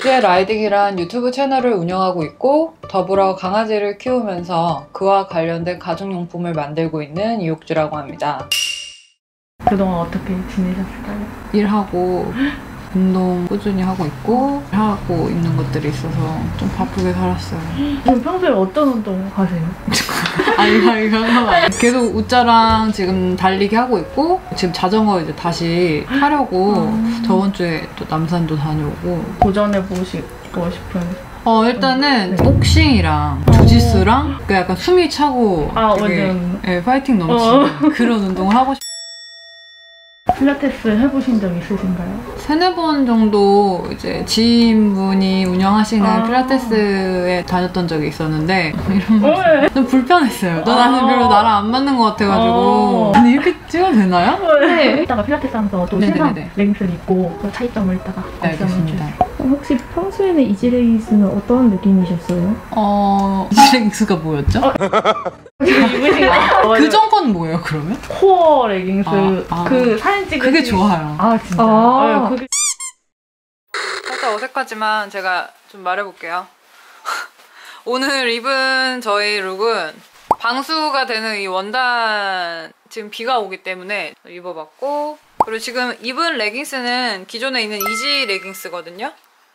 독재 라이딩이란 유튜브 채널을 운영하고 있고 더불어 강아지를 키우면서 그와 관련된 가족용품을 만들고 있는 이옥주라고 합니다. 그동안 어떻게 지내셨을까요? 일하고 운동 꾸준히 하고 있고 하고 있는 것들이 있어서 좀 바쁘게 살았어요. 그럼 평소에 어떤 운동 하세요? 아니 계속 웃자랑 지금 달리기 하고 있고 지금 자전거 이제 다시 타려고 저번 주에 또 남산도 다녀오고 도전해보고 싶은 일단은 복싱이랑 주짓수랑 그 약간 숨이 차고 되게, 완전 파이팅 넘치는 그런 운동을 하고 싶어요. 필라테스 해보신 적 있으신가요? 3-4번 정도 이제 지인분이 운영하시는 필라테스에 다녔던 적이 있었는데 이런 좀 불편했어요. 나는 별로 나랑 안 맞는 것 같아가지고 아니 이렇게 찍어도 되나요? 네. 이따가 필라테스 하면서 또 신상 레깅스를 입고 그 차이점을 이따가 알겠습니다. 혹시 평소에는 이지 레깅스는 어떤 느낌이셨어요? 이지 레깅스가 뭐였죠? 지금 입으신 거 그 전 건 뭐예요 그러면? 코어 레깅스 그 사진 찍으신 그게 좋아요. 아 진짜? 그게... 살짝 어색하지만 제가 좀 말해볼게요. 오늘 입은 저희 룩은 방수가 되는 이 원단 지금 비가 오기 때문에 입어봤고 그리고 지금 입은 레깅스는 기존에 있는 이지 레깅스거든요.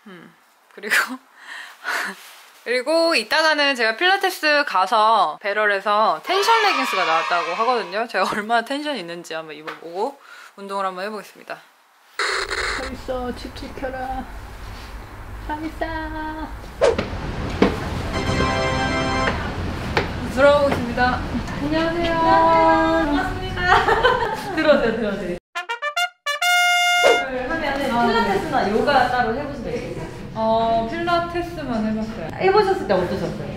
그리고 이따가는 제가 필라테스 가서 배럴에서 텐션 레깅스가 나왔다고 하거든요. 제가 얼마나 텐션이 있는지 한번 입어보고 운동을 한번 해보겠습니다. 잘 있어, 집 지켜라. 잘 있어. 들어오겠습니다. 안녕하세요. 반갑습니다. 들어오세요. 하면은 필라테스나 요가 따로 해보신 적 있어요? 필라테스만 해봤어요. 해보셨을 때 어떠셨어요?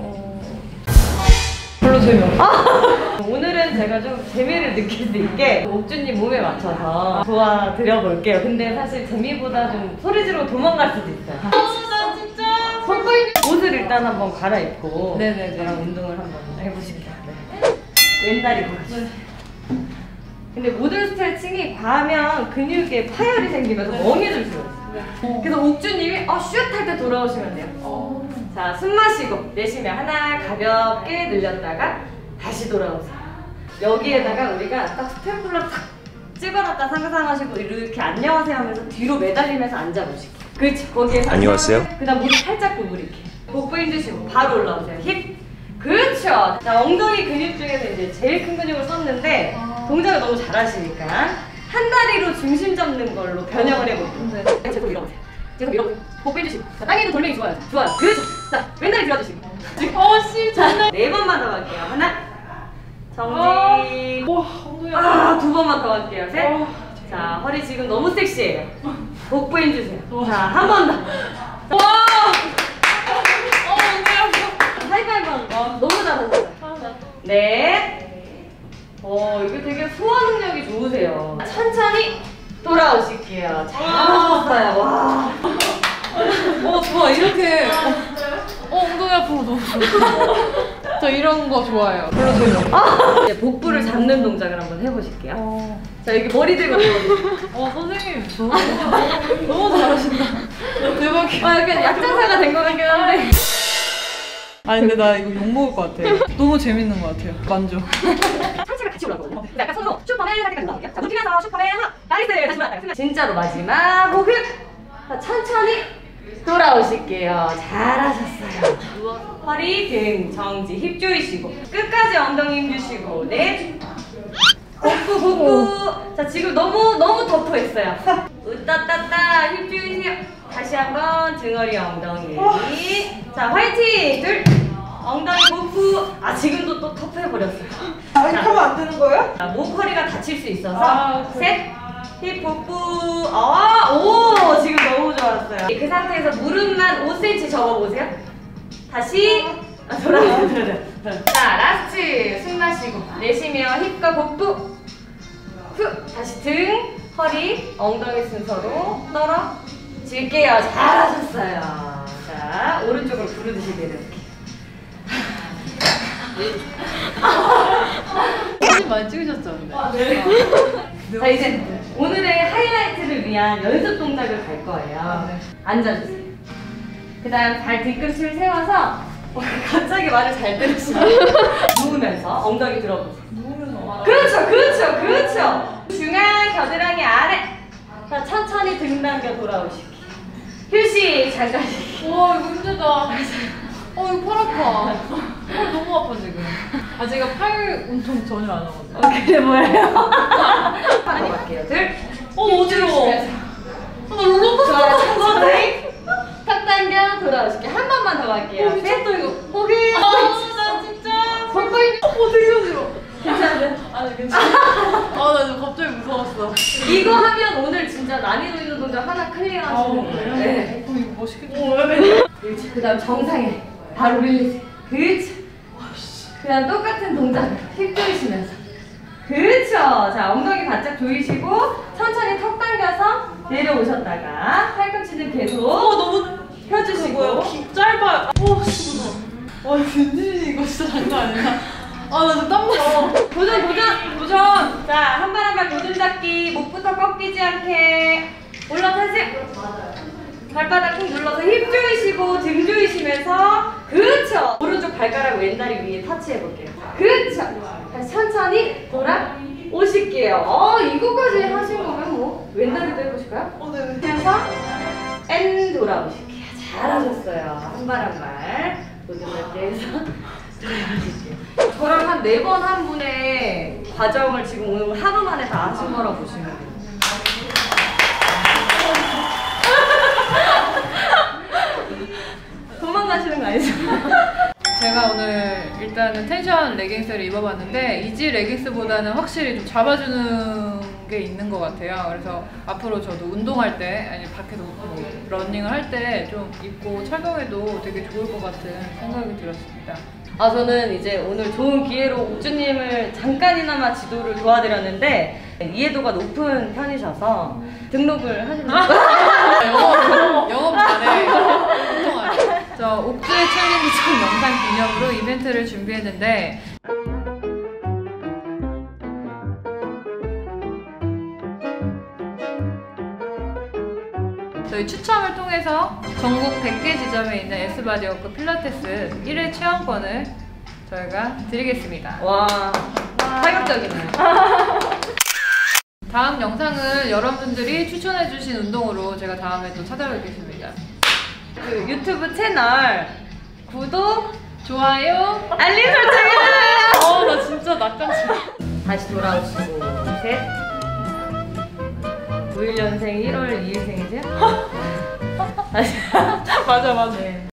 별로 재미없어요. 오늘은 제가 좀 재미를 느낄 수 있게 옥주님 몸에 맞춰서 도와드려 볼게요. 근데 사실 재미보다 좀 소리 지르고 도망갈 수도 있어요. 나 진짜 옷을 일단 한번 갈아입고 저랑 운동을 한번 해보실게요. 왼다리 같이. 근데 모든 스트레칭이 과하면 근육에 파열이 생기면서 멍해질 수가 있어요. 그래서 옥주님이 슛 할 때 돌아오시면 돼요. 자, 숨 마시고 내쉬며 하나 가볍게 늘렸다가 다시 돌아오세요. 여기에다가 우리가 딱 스탬플러 탁 찍어놨다 상상하시고 이렇게 안녕하세요 하면서 뒤로 매달리면서 앉아보시고 그렇죠. 거기에서 안녕하세요. 그 다음 무릎 살짝 구부리게 복부 힘주시고 바로 올라오세요. 힙 그렇죠. 자, 엉덩이 근육 중에서 이제 제일 큰 근육을 썼는데 동작을 너무 잘하시니까 한 다리로 중심 잡는 걸로 변형을 해볼게요. 제대로 밀어보세요. 제대로 밀어보세요. 복부 해주시고 자, 땅에도 돌멩이 좋아요. 그렇죠. 자, 왼다리 들어주시고 자, 4번만 더 갈게요. 하나 정지. 두 번만 더 갈게요. 셋. 자, 허리 지금 너무 섹시해요. 복부 힘주세요. 자, 한 번 더. 하이파이브 하는 거 너무 잘하셨어요. 넷. 이거 되게 소화 능력이 좋으세요. 천천히 돌아오실게요. 잘하셨어요. 와. 좋아. 이렇게 엉덩이 앞으로 너무 좋아. 저 이런 거 좋아해요. 별로 재미없어요. 이제 복부를 잡는 동작을 한번 해보실게요. 자, 여기 머리 들고 들어오세요. 선생님 너무 잘하신다. 대박이야. 약간 약장사가 된 것 같긴 한데. 아니 근데 나 이거 욕먹을 것 같아. 너무 재밌는 것 같아요. 만족. 상체가 같이 올라가거든요. 약간 손으로 슈퍼맨 상태까지 올라갈게요. 자, 움직여서 슈퍼맨 나이스! 다시 올라갈게요. 진짜로 마지막 호흡. 자, 천천히 돌아오실게요. 잘하셨어요. 누워서 허리, 등, 정지, 힙 조이시고 끝까지 엉덩이 힘 주시고 넷. 복부. 자, 지금 너무 터프했어요. 으따따따 힙 조이세요. 다시 한번 등허리 엉덩이. 자, 화이팅! 둘. 엉덩이 복부. 지금도 또 터프해버렸어요. 이렇게 하면 안 되는 거예요? 자, 목 허리가 다칠 수 있어서 셋. 힙 복부. 오, 지금 너무 좋았어요. 그 상태에서 무릎만 5cm 접어보세요. 다시 돌아오세요. 자, 라스트 숨 마시고 내쉬며 힙과 복부. 후. 다시 등, 허리, 엉덩이 순서로 떨어질게요. 잘하셨어요. 자, 오른쪽으로 부르듯이 내려올게요. 사진 많이 찍으셨죠? 근데? 자, 이제 오늘의 하이라이트를 위한 연습 동작을 갈 거예요. 앉아주세요. 그 다음 발 뒤꿈치를 세워서 갑자기 말을 잘 들으시고 누우면서 엉덩이 들어보세요. 누우면서 그렇죠 그렇죠 그렇죠. 중앙 겨드랑이 아래. 자 천천히 등 당겨 돌아오시기. 휴식 잠깐. 와 이거 힘들다. 이거 팔 아파. 팔 너무 아파 지금. 아 제가 팔 운동 전혀 안 하거든요. 그래 보여요. 하나 갈게요. 둘. 어지러워. 나 롤러코스터 좋아요. 타는 거 같아. 천천히 탁 당겨 돌아오시기. 한 번만 더 갈게요. 미쳤다 이거. 오케이. 나 진짜. 손가락. 되게 어지러워. 괜찮아요? 아니 괜찮아. 나 지금 갑자기 무서웠어. 이거 하면 오늘 진짜 난이도 있는 동작 하나 클리어하시는 거예요. 네. 이거 멋있겠다. 그렇지. 그 다음 정상에 바로 릴리즈. 그렇지. 그 다음 똑같은 동작 힙 조이시면서. 그렇죠. 자 엉덩이 바짝 조이시고 천천히 턱 당겨서 내려오셨다가 팔꿈치는 계속 너무 펴주시고. 짧아. 와 빈지 이거 진짜 장난 아니야. 나 지금 땀나. 도전. 자 한 발 한 발 도전 잡기. 목부터 꺾이지 않게 올라타세요. 발바닥 꾹 눌러서 힙 조이시고 등 조이시면서. 그렇죠. 오른쪽 발가락 왼다리 위에 터치해 볼게요. 그렇죠. 다시 천천히 돌아 오실게요. 이거까지 하신 거면 뭐 왼다리도 해보실까요? 네. 그래서 N 돌아오실게요. 잘하셨어요. 한 발 한 발 도전할게 해서 돌아오실게요. 저랑 한 4번 한 분의 과정을 지금 오늘 하루 만에 다 하신 거라고 보시면 돼요. 도망가시는 거 아니죠? 제가 오늘 일단은 텐션 레깅스를 입어봤는데 이지 레깅스보다는 확실히 좀 잡아주는 게 있는 것 같아요. 그래서 앞으로 저도 운동할 때 아니 밖에서 뭐 러닝을 할 때 좀 입고 착용해도 되게 좋을 것 같은 생각이 들었습니다. 저는 이제 오늘 좋은 기회로 옥주님을 잠깐이나마 지도를 도와드렸는데 이해도가 높은 편이셔서 등록을 하시면 영업 잘해. 운동하래. 저 옥주의 챌린지 첫 영상 기념으로 이벤트를 준비했는데 저희 추첨을 통해서 전국 100개 지점에 있는 S바디워크 필라테스 1회 체험권을 저희가 드리겠습니다. 와 파격적이네요. 다음 영상은 여러분들이 추천해주신 운동으로 제가 다음에 또 찾아뵙겠습니다. 그 유튜브 채널 구독, 좋아요, 알림 설정해주세요. 나 진짜 낙장치. 다시 돌아오시고 셋 91년생 1월 2일생이세요? 맞아.